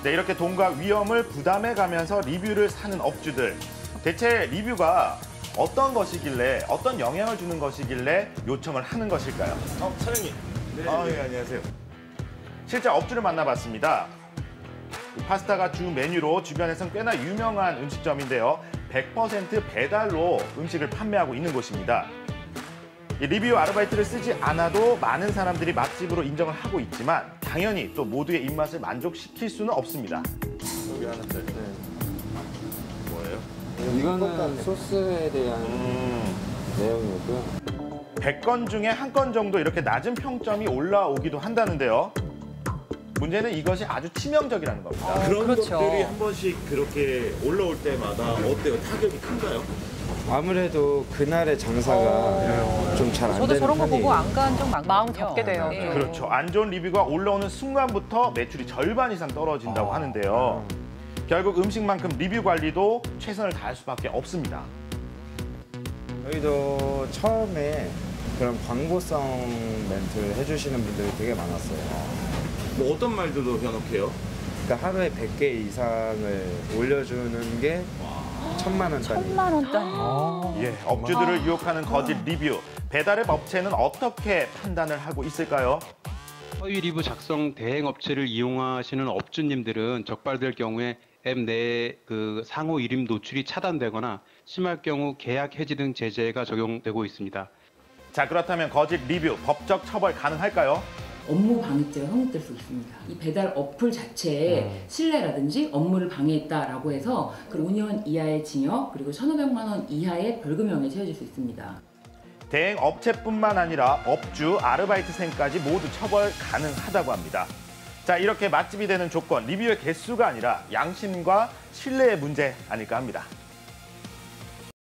네, 이렇게 돈과 위험을 부담해가면서 리뷰를 사는 업주들. 대체 리뷰가 어떤 것이길래, 어떤 영향을 주는 것이길래 요청을 하는 것일까요? 사장님. 네. 예, 안녕하세요. 실제 업주를 만나봤습니다. 이 파스타가 주 메뉴로 주변에선 꽤나 유명한 음식점인데요. 100% 배달로 음식을 판매하고 있는 곳입니다. 이 리뷰 아르바이트를 쓰지 않아도 많은 사람들이 맛집으로 인정을 하고 있지만 당연히 또 모두의 입맛을 만족시킬 수는 없습니다. 여기 하나 네. 뭐예요? 이거는 소스에 대한 내용이고요. 100건 중에 한 건 정도 이렇게 낮은 평점이 올라오기도 한다는데요. 문제는 이것이 아주 치명적이라는 겁니다. 그런 그렇죠. 것들이 한 번씩 그렇게 올라올 때마다 어때요? 타격이 큰가요? 아무래도 그날의 장사가 좀 잘 안 저도 되는 저런 거 보고 편이에요. 안 간 적 많거든요. 마음 접게 돼요. 네. 그렇죠. 안 좋은 리뷰가 올라오는 순간부터 매출이 절반 이상 떨어진다고 하는데요. 결국 음식만큼 리뷰 관리도 최선을 다할 수밖에 없습니다. 저희도 처음에 그런 광고성 멘트를 해주시는 분들이 되게 많았어요. 뭐 어떤 말들도 현혹해요? 그러니까 하루에 100개 이상을 올려주는 게 1,000만 원 단위. 1,000만 원 단위. 예, 업주들을 유혹하는 거짓 리뷰. 배달앱 업체는 어떻게 판단을 하고 있을까요? 허위 리뷰 작성 대행 업체를 이용하시는 업주님들은 적발될 경우에 앱 내에 그 상호 이름 노출이 차단되거나 심할 경우 계약 해지 등 제재가 적용되고 있습니다. 자, 그렇다면 거짓 리뷰 법적 처벌 가능할까요? 업무 방해죄가 성립될 수 있습니다. 이 배달 어플 자체의 신뢰라든지 업무를 방해했다라고 해서 5년 이하의 징역 그리고 1,500만 원 이하의 벌금형에 처해질 수 있습니다. 대행 업체뿐만 아니라 업주, 아르바이트생까지 모두 처벌 가능하다고 합니다. 자, 이렇게 맛집이 되는 조건, 리뷰의 개수가 아니라 양심과 신뢰의 문제 아닐까 합니다.